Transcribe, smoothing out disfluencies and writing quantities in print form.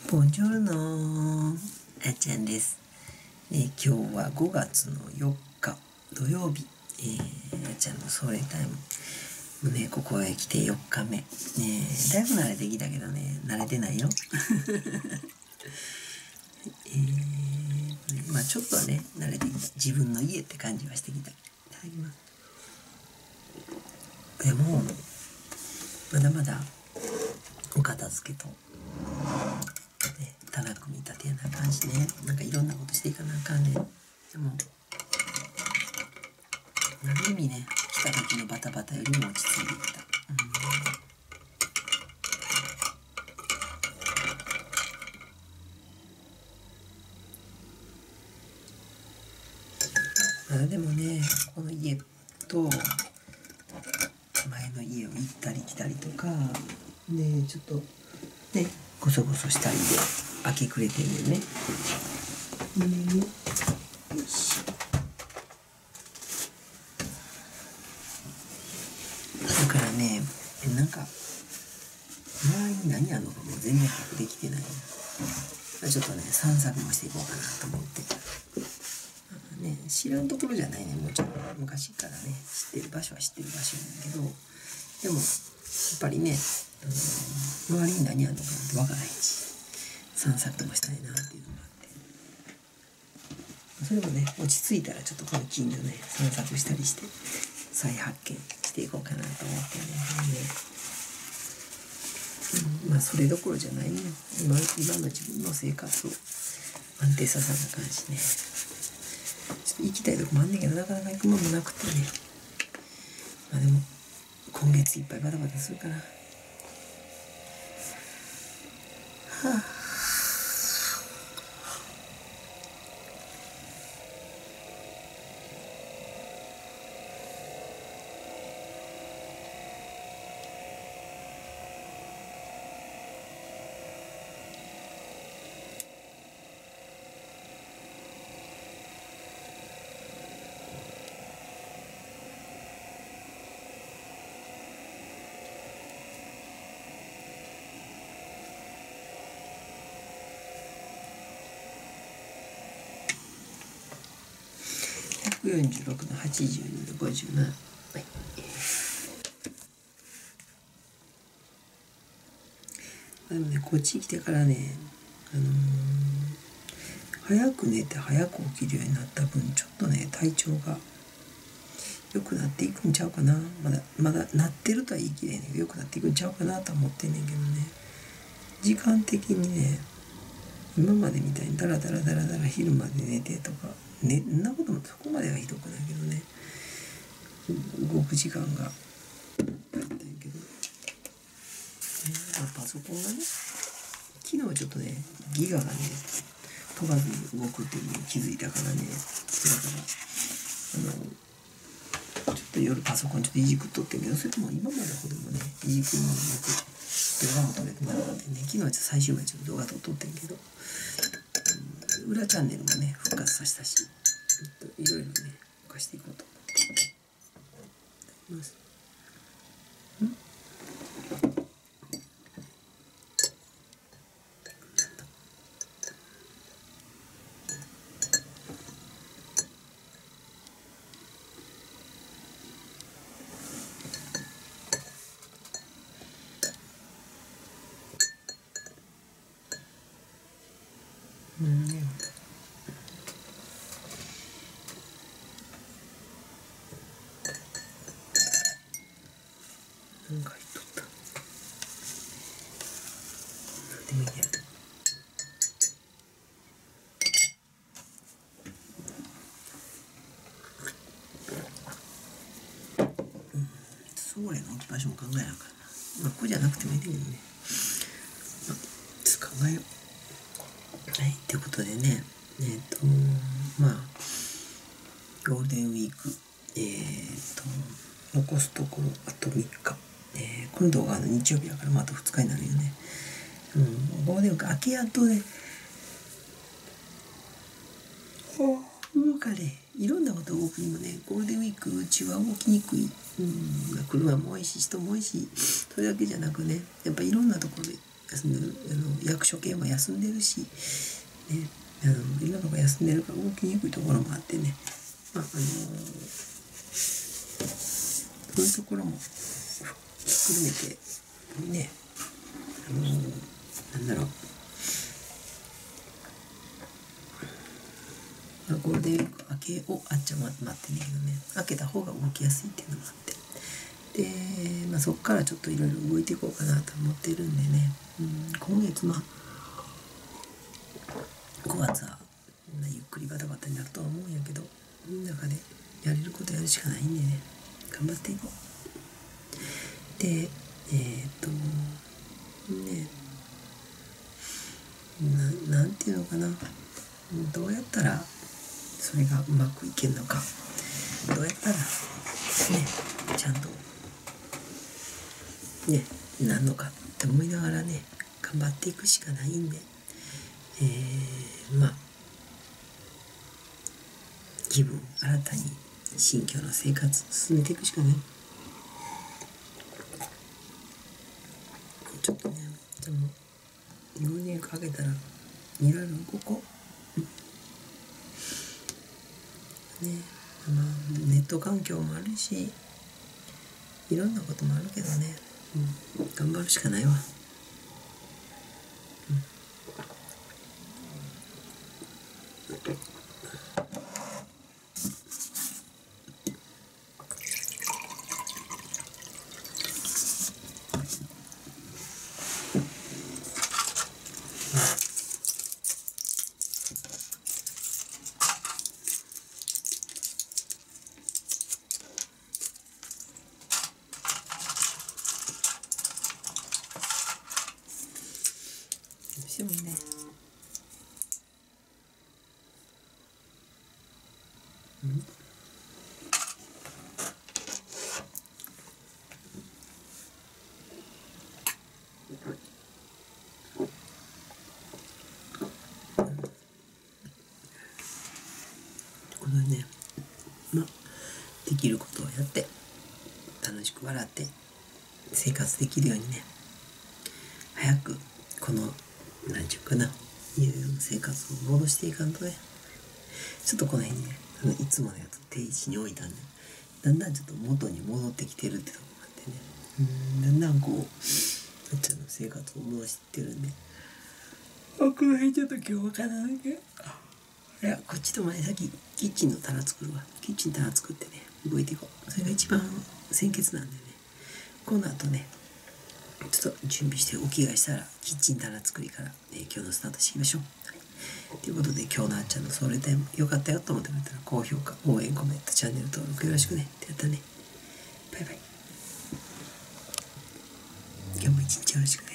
ボンジョルノあっちゃんです、今日は5月の4日土曜日、あっちゃんのソーレタイムもうね、ここへ来て4日目、だいぶ慣れてきたけどね、慣れてないよまあちょっとはね慣れてきた、自分の家って感じはしてきた。いただきます。でもまだまだお片付けと棚組み立てやな感じね、なんかいろんなことしていかなあかんねん。でもある意味ね、来た時のバタバタよりも落ち着いてきた。まだでもね、この家と前の家を行ったり来たりとかね、ちょっとねゴソゴソしたりで明け暮れてんねんね。よし。だからね、なんか周りに何あるのかも全然把握できてない。ちょっとね散策もしていこうかなと思ってね、知らんところじゃないね、もうちょっと昔からね知ってる場所は知ってる場所なんだけど、でもやっぱりね、周りに何あるのかって分からへんし、散策もしたいなっていうのがあって、それもね落ち着いたらちょっとこの近所ね散策したりして再発見していこうかなと思ってね。まあそれどころじゃないね、今の自分の生活を安定させな感じね。ちょっと行きたいとこもあんねんけど、なかなか行くもんもなくてね。まあでも今月いっぱいバタバタするかな。146の82の57。はい。でもね、こっち来てからね、早く寝て早く起きるようになった分、ちょっとね体調が良くなっていくんちゃうかな。まだなってるとは言い切れんねんけど、良くなっていくんちゃうかなと思ってんねんけどね。時間的にね、今までみたいにダラダラ昼まで寝てとかね、んなこともそこまではひどくないけどね、動く時間があったんやけど、パソコンがね昨日ちょっとねギガがね飛ばずに動くっていうのに気づいたからね、だからちょっと夜パソコンちょっといじくっとってんけど、それも今までほどもねいじくるものなく動画も撮れてなかったんでね、昨日は最終までちょっと動画撮ってんけど、裏チャンネルもね復活させたし、いろいろね動かしていこうと思っていただきます。なんか入っとった。なんでもいいや。それの置き場所も考えなあかんな。まあここじゃなくてもいいんだけどね。ちょっと考えよう。はい、ということでね、まあゴールデンウィーク、残すところあと3日。今度が日曜日だからまた2日になるよね。ゴールデンウィーク明けやっとね、動かね、いろんなこと動くにもね、ゴールデンウィーク中は動きにくい。車も多いし人も多いし、それだけじゃなくね、やっぱいろんなところで休んでる、役所系も休んでるし、ね、いろんなとこ休んでるから動きにくいところもあってね、そういうところも含めてね、なんだろう、ゴールデンウィーク明けをあっちゃ待ってんだけどね、開けた方が動きやすいっていうのもあって、で、そっからちょっといろいろ動いていこうかなと思ってるんでね、今月5月はゆっくりバタバタになるとは思うんやけど、中でやれることやるしかないんでね、頑張っていこう。で、なんていうのかな、どうやったらそれがうまくいけるのか、どうやったらねちゃんとねなんのかって思いながらね頑張っていくしかないんで、気分新たに新居の生活進めていくしかない。ちょっとね、でもゴールデンウィークかけたらいろいろ動こう。ね、ネット環境もあるし、いろんなこともあるけどね、頑張るしかないわ。でもね、このね、できることをやって楽しく笑って生活できるようにね、早くこの何ちゅうかないう生活を戻していかんとね、ちょっとこの辺にねいつものやつ定位置に置いたんで、だんだんちょっと元に戻ってきてるってとこがあってね、だんだんこうあっちゃんの生活を戻してるんで、この辺ちょっと今日わからないけど、いやこっちと前先キッチンの棚作るわ。キッチン棚作ってね動いていこう。それが一番先決なんでね、この後ねちょっと準備してお着替えしたらキッチン棚作りから、今日のスタートしていきましょう。ということで今日のあっちゃんのそれでよかったよと思ってくれたら高評価、応援、コメント、チャンネル登録よろしくねってやったね。バイバイ。今日も一日よろしくね。